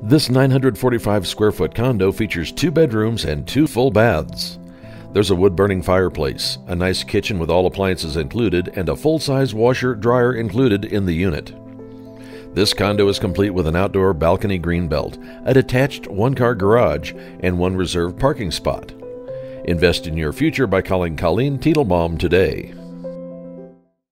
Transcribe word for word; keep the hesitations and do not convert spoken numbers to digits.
This nine hundred forty-five square foot condo features two bedrooms and two full baths. There's a wood-burning fireplace, a nice kitchen with all appliances included, and a full-size washer-dryer included in the unit. This condo is complete with an outdoor balcony greenbelt, a detached one-car garage, and one reserved parking spot. Invest in your future by calling Colleen Teitelbaum today.